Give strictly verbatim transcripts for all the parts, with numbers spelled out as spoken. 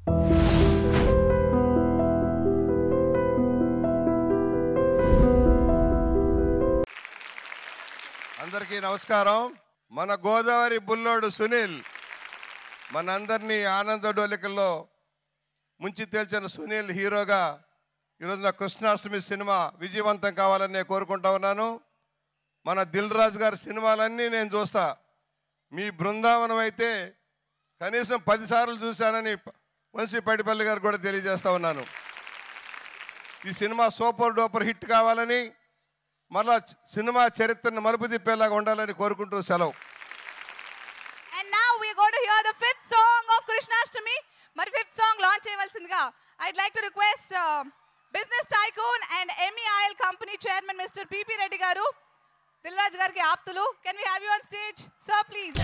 అందరికీ నమస్కారం. మన గోదావరి బుల్లోడు సునీల్ మనందరినీ ఆనంద డోలికల్లో ముంచి తేల్చిన సునీల్ హీరోగా ఈరోజున కృష్ణాష్టమి సినిమా విజయవంతం కావాలని నేను కోరుకుంటా ఉన్నాను. మన దిల్ రాజు గారి సినిమాలన్నీ నేను చూస్తా. మీ బృందావనం అయితే కనీసం పదిసార్లు చూశానని వంశీ పైడిపల్లి గారు కూడా తెలియజేస్తా ఉన్నాను. ఈ సినిమా సూపర్ డూపర్ హిట్ కావాలని మరలా సినిమా చరిత్రను మలుపు తిప్పేలాగా ఉండాలని కోరుకుంటూ సెలవు. And now we are going to hear the fifth song of Krishnashtami. మరి fifth song launch చేయవలసిందిగా I'd like to request uh, business tycoon and M E I L company chairman Mister P P Reddy garu, Dilraj gariki aaptulu. Can we have you on stage, sir, please?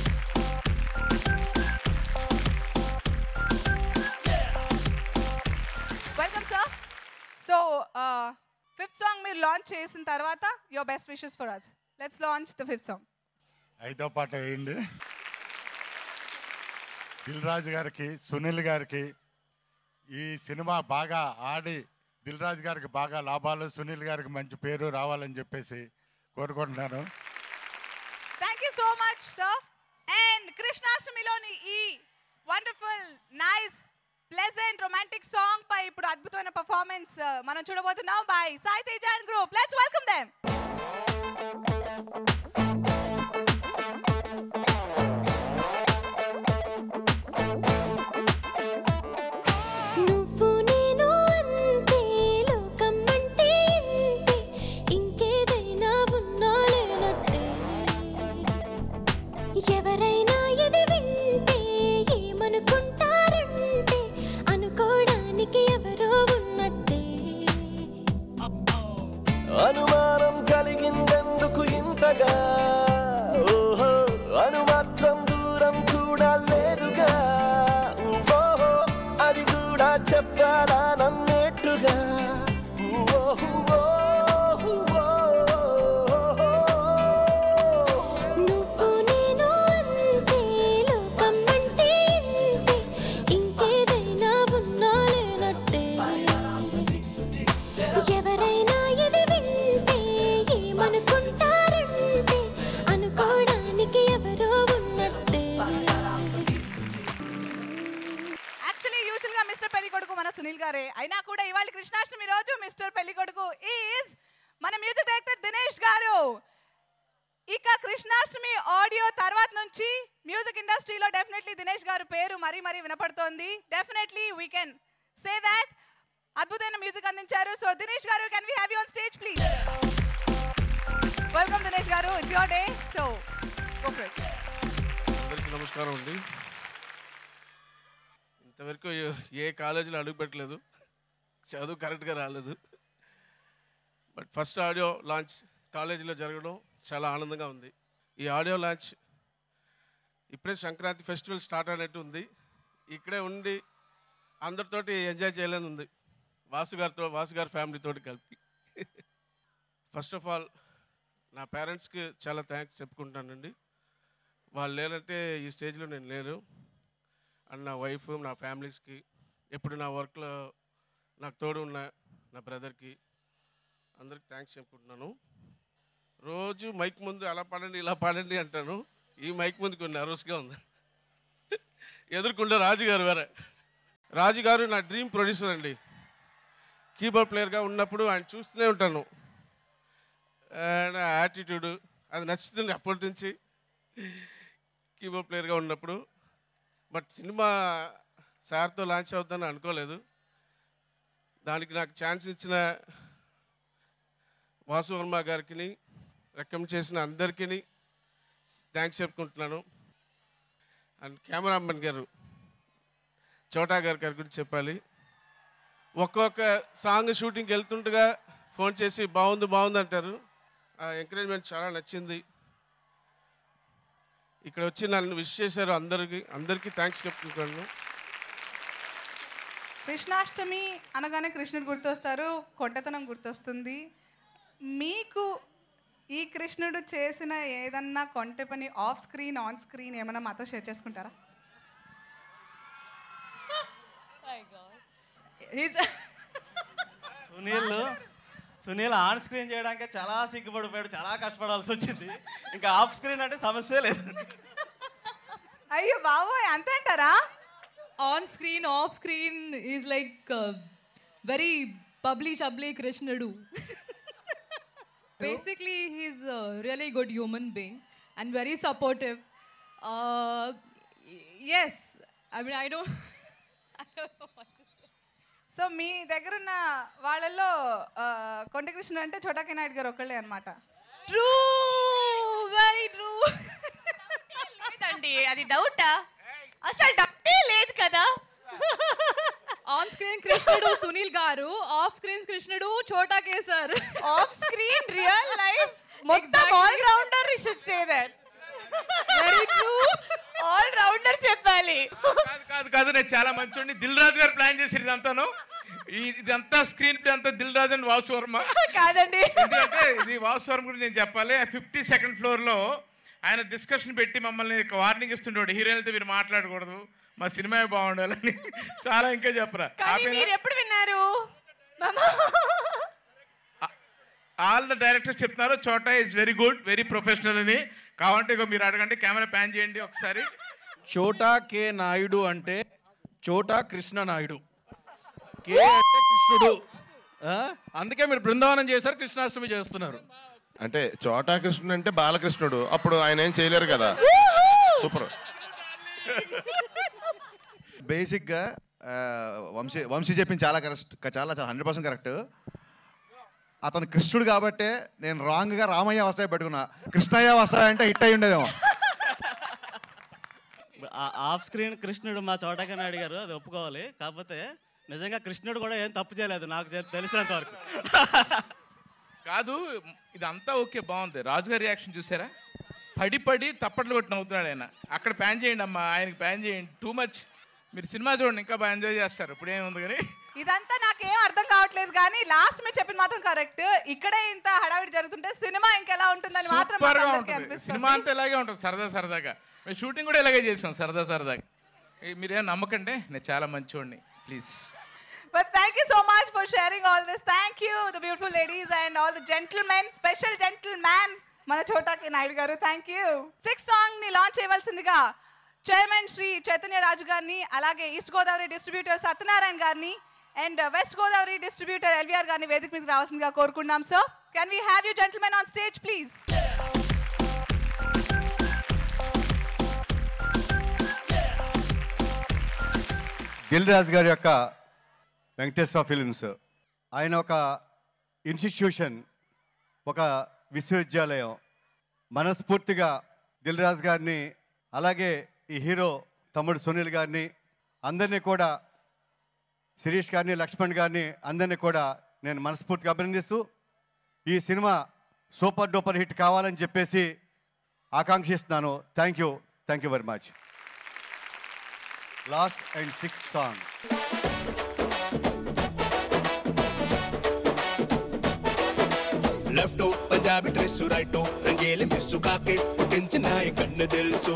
Welcome, sir. So, uh, fifth song మీరు launch చేసిన తర్వాత your best wishes for us. Let's launch the fifth song. ఐదో పాట వేయండి. దిల్ రాజు గారికి, సునీల్ గారికి ఈ cinema బాగా ఆడి దిల్ రాజు గారికి బాగా లాభాలు, సునీల్ గారికి మంచి పేరు రావాలని చెప్పేసి కోరుకుంటున్నాను. Thank you so much, sir. And Krishnashtamiలోని ఈ wonderful, nice, pleasant, romantic song పై ఇప్పుడు అద్భుతమైన పర్ఫార్మెన్స్ మనం చూడబోతున్నాం by Sai Teja and group. Let's welcome them. అనుమానం కలిగిందెందుకు ఇంతగా, ఓహో అనుమాత్రం దూరం కూడా లేదుగా, ఓహో అది కూడా చెప్పాలా నమ్మేట్టుగా, ఓహో సునీల్ గారే అయినా కూడా ఇవాళ కృష్ణాష్టమి రోజు మిస్టర్ పెళ్లికొడుకు ఈజ్ మన మ్యూజిక్ డైరెక్టర్ దినేష్ గారు. ఇక కృష్ణాష్టమి ఆడియో తర్వాత నుంచి మ్యూజిక్ ఇండస్ట్రీలో డెఫినెట్లీ దినేష్ గారు పేరు మరీ మరీ వినపడుతోంది. Definitely we can say that. అద్భుతమైన మ్యూజిక్ అందించారు. So Dinesh garu, can we have you on stage please? Welcome Dinesh garu, it's your day. So go for it. అందరికీ నమస్కారం అండి. ఇంతవరకు ఏ కాలేజీలో అడుగుపెట్టలేదు, చదువు కరెక్ట్గా రాలేదు. బట్ ఫస్ట్ ఆడియో లాంచ్ కాలేజీలో జరగడం చాలా ఆనందంగా ఉంది. ఈ ఆడియో లాంచ్ ఇప్పుడే సంక్రాంతి ఫెస్టివల్ స్టార్ట్ అయినట్టు ఉంది. ఇక్కడే ఉండి అందరితోటి ఎంజాయ్ చేయాలని ఉంది, వాసు గారితో, వాసు గారి ఫ్యామిలీతో కలిపి. ఫస్ట్ ఆఫ్ ఆల్ నా పేరెంట్స్కి చాలా థ్యాంక్స్ చెప్పుకుంటానండి. వాళ్ళు లేనంటే ఈ స్టేజ్లో నేను లేను. అండ్ నా వైఫ్, నా ఫ్యామిలీస్కి, ఎప్పుడు నా వర్క్లో నాకు తోడు ఉన్న నా బ్రదర్కి, అందరికి థ్యాంక్స్ చెప్పుకుంటున్నాను. రోజు మైక్ ముందు అలా పాడండి ఇలా పాడండి అంటాను. ఈ మైక్ ముందు కొన్ని నర్వస్గా ఉంది. ఎదుర్కొంటే రాజుగారు వేరే. రాజుగారు నా డ్రీమ్ ప్రొడ్యూసర్ అండి. కీబోర్డ్ ప్లేయర్గా ఉన్నప్పుడు ఆయన చూస్తూనే ఉంటాను. నా యాటిట్యూడు అది నచ్చుతుంది అప్పటి నుంచి కీబోర్డ్ ప్లేయర్గా ఉన్నప్పుడు. బట్ సినిమా సార్తో లాంచ్ అవుతుందని అనుకోలేదు. దానికి నాకు ఛాన్స్ ఇచ్చిన వాసు వర్మ గారికి, రికమెండ్ చేసిన అందరికీ థ్యాంక్స్ చెప్పుకుంటున్నాను. అండ్ కెమెరామెన్ గారు చోటా గారి గారి గురించి చెప్పాలి. ఒక్కొక్క సాంగ్ షూటింగ్కి వెళ్తుండగా ఫోన్ చేసి బాగుంది బాగుంది అంటారు. ఆ ఎంకరేజ్మెంట్ చాలా నచ్చింది. ఇక్కడ వచ్చి నన్ను విష్ చేశారు. అందరికి అందరికీ థ్యాంక్స్ చెప్పుకుంటాను. కృష్ణాష్టమి అనగానే కృష్ణుడు గుర్తొస్తారు, కొంటతనం గుర్తొస్తుంది. మీకు ఈ కృష్ణుడు చేసిన ఏదన్నా కొంటె పని ఆఫ్ స్క్రీన్, ఆన్ స్క్రీన్ ఏమన్నా మాతో షేర్ చేసుకుంటారా? సునీల్ సునీల్ ఆన్ స్క్రీన్ చేయడానికి చాలా సిగ్గుపడిపోయాడు, చాలా కష్టపడాల్సి వచ్చింది. ఇంకా ఆఫ్ స్క్రీన్ అంటే సమస్య లేదు. అయ్యో బాబోయ్, అంతే అంటారా? On screen off screen is like very bubbly chubbly Krishnadu. Basically, he's a really good human being and very supportive. Uh, yes, I mean, I don't, I don't know what to say. So మీ దగ్గర ఉన్న వాళ్ళల్లో కొండ కృష్ణ అంటే చోటాకి నాయుడు గారు ఒకళ్ళే అనమాట. True, very true. లేదండి, అది డౌటా? అసలు డౌటే లేదు కదా. ఆన్ స్క్రీన్ కృష్ణుడు సునీల్ గారు, ఆఫ్ స్క్రీన్ కృష్ణుడు చోటా కేసర్. ఆఫ్ స్క్రీన్ రియల్ లైఫ్ మొత్తం all rounder you should say that. Very true, all rounder చెప్పాలి. కాదు కాదు కాదు నేను చాలా మంచోడిని. దిల్ రాజు గారు ప్లాన్ చేశారు ఇదంతాను. ఇదంతా స్క్రీన్ ప్లే అంతా దిల్ రాజు అండ్ వాసు వర్మ కాదండి. ఎందుకంటే ఇది వాసు వర్మ గురించి నేను చెప్పాలి. ఫిఫ్టీ సెకండ్ ఫ్లోర్ లో ఆయన డిస్కషన్ పెట్టి మమ్మల్ని వార్నింగ్ ఇస్తుండేవాడు, హీరోయిన్తో మీరు మాట్లాడకూడదు, మా సినిమా బాగుండాలని. చాలా ఇంకా చెప్పరా. మీరు ఎప్పుడు విన్నారు? ఆల్ ద డైరెక్టర్స్ చెప్తున్నారు Chota is very good, very professional అని. కావాలంటే ఇక మీరు అడగండి, కెమెరా ప్యాన్ చేయండి ఒకసారి. చోటా కే నాయుడు అంటే చోటా కృష్ణ నాయుడు, కే అంటే కృష్ణుడు. అందుకే మీరు బృందావనం చేశారు, కృష్ణాష్టమి చేస్తున్నారు. అంటే చోటా కృష్ణుడు అంటే బాలకృష్ణుడు, అప్పుడు ఆయన ఏం చేయలేరు కదా. సూపర్. బేసిక్గా వంశీ వంశీ చెప్పింది చాలా కరెక్ట్, చాలా చాలా హండ్రెడ్ పర్సెంట్ కరెక్ట్. అతను కృష్ణుడు కాబట్టే నేను రాంగ్గా రామయ్య వస్తాయి పెట్టుకున్నా. కృష్ణయ్య వస్తాయి అంటే హిట్ అయి ఉండేదేమో. ఆఫ్ స్క్రీన్ కృష్ణుడు మా చోటకి నాయుడు గారు, అది ఒప్పుకోవాలి. కాకపోతే నిజంగా కృష్ణుడు కూడా ఏం తప్పు చేయలేదు నాకు తెలిసినంత వరకు. కాదు, ఇదంతా ఓకే, బాగుంది. రాజుగారి రియాక్షన్ చూసారా? పడి పడి తప్పట్లు కొట్టి నవ్వుతున్నాడు ఆయన. అక్కడ ప్యాన్ చేయండి అమ్మా, ఆయనకి ప్యాన్ చేయండి. Too much. మీరు సినిమా చూడండి, ఇంకా బాగా ఎంజాయ్ చేస్తారు. ఇప్పుడు ఏముంది కానీ ఇదంతా నాకేం అర్థం కావట్లేదు, కానీ లాస్ట్ మీరు చెప్పింది మాత్రం కరెక్ట్. ఇక్కడే ఇంత హడావిడి జరుగుతుంటే సినిమా ఇంకెలా ఉంటుందని మాత్రం సూపర్ గా ఉంటుంది. సినిమా అంతా ఇలాగే ఉంటుంది, సరదా సరదాగా. మేము షూటింగ్ కూడా ఇలాగే చేసాం, సరదా సరదాగా. మీరేం నమ్మకండి, నేను చాలా మంచివాడిని, please. But thank you so much for sharing all this. Thank you, the beautiful ladies and all the gentlemen, special gentleman, మన చోటాకి Naidu garu. Thank you. Six song ని లాంచ్ చేయవలసిందిగా చైర్మన్ శ్రీ చైతన్య రాజు గారిని, అలాగే ఈస్ట్ గోదావరి డిస్ట్రిబ్యూటర్ సత్యనారాయణ గారిని and west Godavari distributor LVR గారిని వేదిక మీదకి రావాల్సిందిగా కోరుకుంటున్నాం. So can we have you gentlemen on stage please? Dil Raju గారి యొక్క వెంకటేశ్వర ఫిలిమ్స్, ఆయన ఒక ఇన్స్టిట్యూషన్, ఒక విశ్వవిద్యాలయం. మనస్ఫూర్తిగా దిల్ రాజు గారిని, అలాగే ఈ హీరో తమ్ముడు సునీల్ గారిని, అందరినీ కూడా, శిరీష్ గారిని, లక్ష్మణ్ గారిని, అందరినీ కూడా నేను మనస్ఫూర్తిగా అభినందిస్తూ ఈ సినిమా సూపర్ డూపర్ హిట్ కావాలని చెప్పేసి ఆకాంక్షిస్తున్నాను. Thank you, thank you very much. Last and sixth song. Left Punjabi dress, right రంగేలి మిస్సు కాకే పుట్టించిన కన్ను తెలుసు.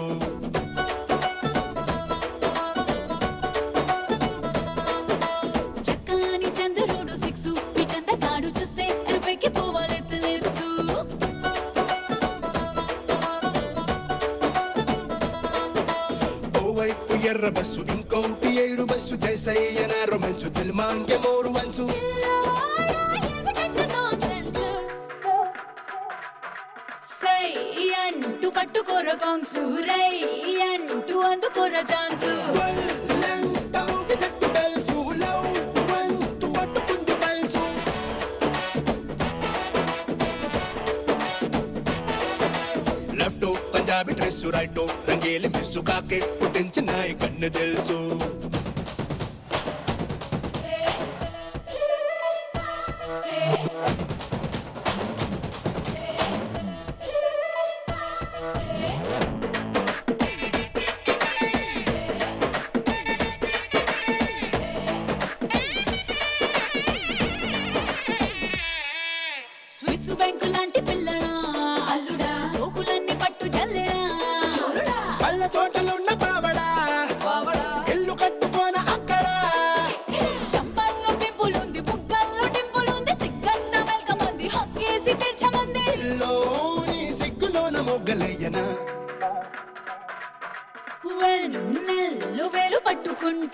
చక్కని చంద్రుడు సిక్సు పిటంత కాడు చూస్తే ఎరుపెక్కి పోవాలి తెలుసు. ఓవైపు ఎర్ర బస్సు, ఇంకోటి ఏడు బస్సు, జైసయ్యన రొమాన్సు, దిల్మాంగే మోరు వంచు. సై అంటూ పట్టుకోర కాంగ్సు, రై అంటూ అందుకోర chance. Left Punjabi dress, right రంగేలి మిస్సు కాకే పుట్టించిన కన్ను తెలుసు. స్విస్ బ్యాంకు లాంటి పిల్లడా అల్లుడా, సోకులన్నీ పట్టు జల్లెడా, చూరుడా, పళ్ళ తోటలున్న పావడా, ఇల్లు కట్టు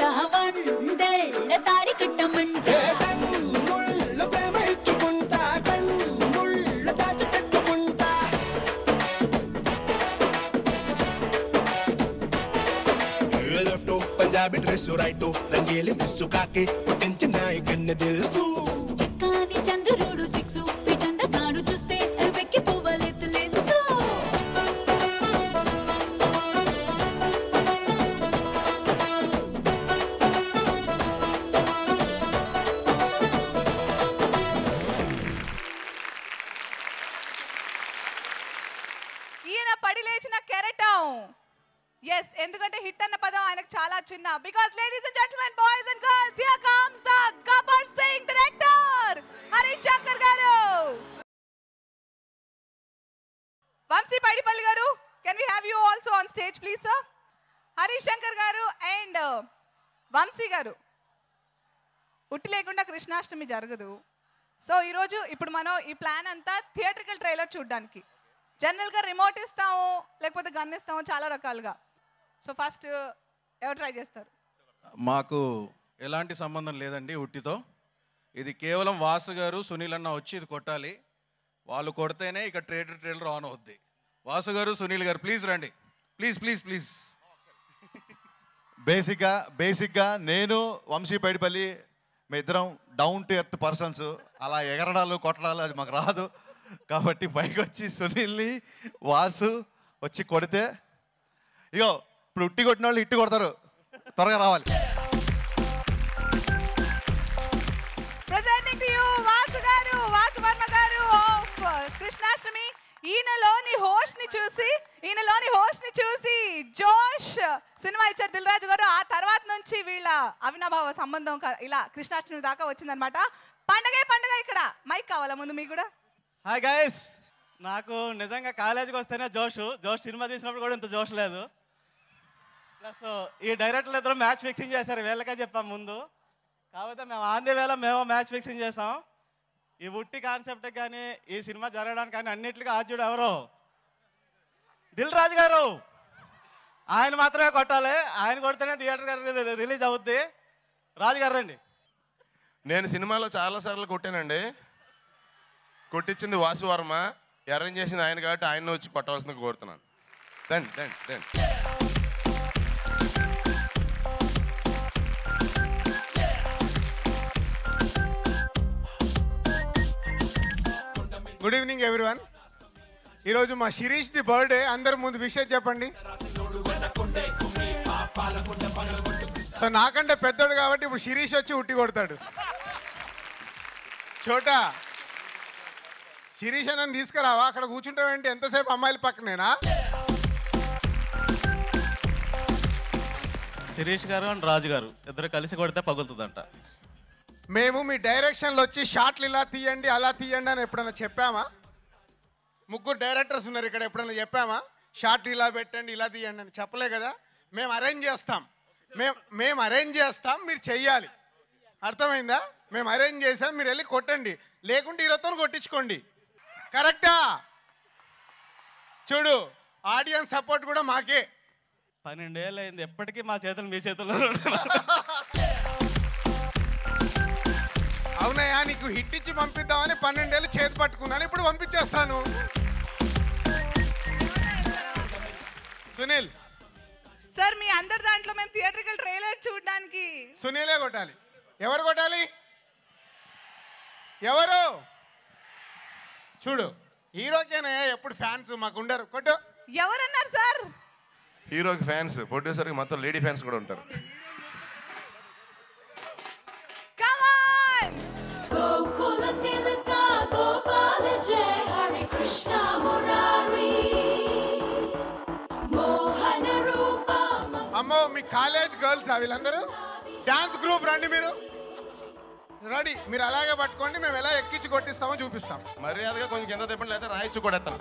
వందెళ్ళ తాళి కట్టమంట ప్రేమ ఇచ్చుకుంటా కన్నుళ్ళ దాచి పెట్టుకుంటా లెఫ్ట్ పంజాబీ డ్రెస్ రైట్ రంగేలి మిస్సు కాకి పుట్టించిన కన్న తెలుసు చక్కాని చంద్రుడు సిక్సు పిటంద కాడు చూస్తే అరుపెక్కి పోవాలెత్తు లెన్సు ఈయన పడి లేచిన కెరటం. ఎస్, ఎందుకంటే హిట్ అన్న పదం ఆయనకు చాలా చిన్న. Because ladies and gentlemen, boys and girls, here comes the Gabbar Singh director Harish Shankar garu. Vamshi Paidipalli garu, can we have you also on stage please sir. Harish Shankar garu and Vamsi గారు, ఉట్టి లేకుండా కృష్ణాష్టమి జరగదు. సో ఈరోజు ఇప్పుడు మనం ఈ ప్లాన్ అంతా థియేట్రికల్ ట్రైలర్ చూడడానికి. జనరల్గా రిమోట్ ఇస్తాము, లేకపోతే గన్ ఇస్తాము, చాలా రకాలుగా. సో ఫస్ట్ ఎవరు ట్రై చేస్తారు? మాకు ఎలాంటి సంబంధం లేదండి ఉట్టితో. ఇది కేవలం వాసు గారు సునీల్ అన్న వచ్చి ఇది కొట్టాలి. వాళ్ళు కొడితేనే ఇక ట్రేడర్ ట్రైలర్ ఆన్ అవుద్ది. వాసు గారు సునీల్ గారు ప్లీజ్ రండి, ప్లీజ్ ప్లీజ్ ప్లీజ్. బేసిక్గా బేసిక్గా నేను వంశీ పైడిపల్లి మీ ఇద్దరం డౌన్ టు ఎర్త్ పర్సన్స్. అలా ఎగరడాలు కొట్టడాలు అది మాకు రాదు. కాబట్టి పైకి వచ్చి సునీల్ని వాసు వచ్చి కొడితే, ఇగో ఇప్పుడు ఉట్టి కొట్టిన వాళ్ళు ఇట్టి కొడతారు, త్వరగా రావాలి. ప్రెజెంటింగ్ టు యు వాసు గారు, వాసు వర్మ గారు ఆఫ్ కృష్ణాష్టమి. ఈయనలోని హోస్ట్ ని చూసి ఈయనలోని హోస్ట్ ని చూసి జోష్ సినిమా ఇచ్చారు దిల్ రాజు గారు. ఆ తర్వాత నుంచి వీళ్ళ అవినాభావ సంబంధం ఇలా కృష్ణాష్టమి దాకా వచ్చిందనమాట. పండగే పండగ. ఇక్కడ మైక్ కావాలా ముందు మీకు కూడా? హాయ్ గైస్, నాకు నిజంగా కాలేజీకి వస్తేనే జోష్. జోష్ సినిమా తీసినప్పుడు కూడా ఇంత జోష్ లేదు. ప్లస్ ఈ డైరెక్టర్లు ఇద్దరు మ్యాచ్ ఫిక్సింగ్ చేశారు, వీళ్ళకే చెప్పాం ముందు. కాకపోతే మేము ఆంధ్ర వేళ మేము మ్యాచ్ ఫిక్సింగ్ చేస్తాం. ఈ ఉట్టి కాన్సెప్ట్ కానీ ఈ సినిమా జరగడానికి కానీ అన్నింటికి ఆద్యుడు ఎవరు? దిల్ రాజు గారు. ఆయన మాత్రమే కొట్టాలి. ఆయన కొడితేనే థియేటర్ రిలీజ్ అవుద్ది. రాజు గారు రండి. నేను సినిమాలో చాలాసార్లు కొట్టానండి. కొట్టించింది వాసు వర్మ, అరేంజ్ చేసింది ఆయన కాబట్టి ఆయన వచ్చి కొట్టవలసింది కోరుతున్నాను. దండి దండి దండి. Good evening everyone. ఈరోజు మా శిరీష్ ది బర్త్డే. అందరు ముందు విషయం చెప్పండి. సో నాకంటే పెద్దోడు కాబట్టి ఇప్పుడు శిరీష్ వచ్చి ఉట్టి కొడతాడు. చోటా శిరీష్ అన్నని తీసుకురావా, అక్కడ కూర్చుంటావేంటి ఎంతసేపు అమ్మాయిల పక్కనేనా? శిరీష్ గారు అండ్ రాజు గారు ఇద్దరు కలిసి కొడితే పగులుతుందంట. మేము మీ డైరెక్షన్లో వచ్చి షాట్లు ఇలా తీయండి అలా తీయండి అని ఎప్పుడైనా చెప్పామా? ముగ్గురు డైరెక్టర్స్ ఉన్నారు ఇక్కడ, ఎప్పుడైనా చెప్పామా షాట్లు ఇలా పెట్టండి ఇలా తీయండి అని? చెప్పలే కదా. మేము అరేంజ్ చేస్తాం, మేము మేము అరేంజ్ చేస్తాం, మీరు చెయ్యాలి. అర్థమైందా? మేము అరేంజ్ చేసాం, మీరు వెళ్ళి కొట్టండి, లేకుంటే ఈరోజుతో కొట్టించుకోండి. కరెక్టా? చూడు, ఆడియన్స్ సపోర్ట్ కూడా మాకే. పన్నెండేళ్ళు అయింది, ఎప్పటికీ మా చేతులు మీ చేతుల్లో. అవునయ్యా, నీకు హిట్ ఇచ్చి పంపిద్దామని పన్నెండేళ్ళు చేతి పట్టుకున్నాను, ఇప్పుడు పంపించేస్తాను. సునీల్ సార్, మీ అందరి దాంట్లో మేము థియేట్రికల్ ట్రైలర్ చూడడానికి సునీలే కొట్టాలి. ఎవరు కొట్టాలి? ఎవరు? చూడు, హీరోకేనే ఎప్పుడు ఫ్యాన్స్, మాకు ఉండరు. కొట్టు. ఎవరన్నారు సార్? హీరోకి ఫ్యాన్స్, ప్రొడ్యూసర్కి మొత్తం లేడీ ఫ్యాన్స్ కూడా ఉంటారు. గోకుల తిలక గోపాల జయ హరి కృష్ణ మురారి మోహన రూప. అమ్మో, మీ కాలేజ్ గర్ల్స్ వీళ్ళందరూ డాన్స్ గ్రూప్ రండి. మీరు రెడీ? మీరు అలాగే పట్టుకోండి, మేము ఎలా ఎక్కించి కొట్టిస్తామో చూపిస్తాం. మర్యాదగా కొంచెం కింద తిప్పండి, లేదా రాయిచ్చు కొడేస్తాను.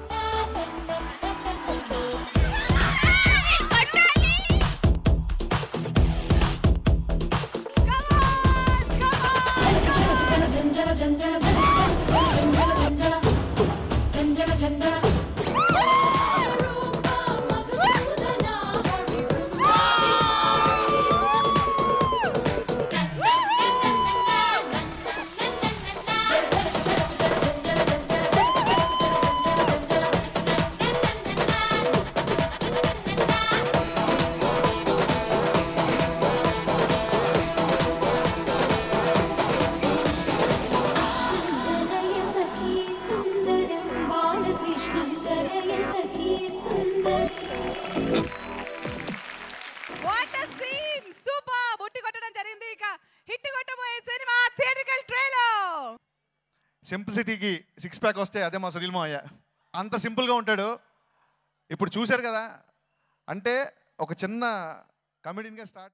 సింప్లిసిటీకి సిక్స్ ప్యాక్ వస్తే అదే మా సునీల్ మావయ్య. అంత సింపుల్గా ఉంటాడు. ఇప్పుడు చూశారు కదా, అంటే ఒక చిన్న కమెడీన్గా స్టార్ట్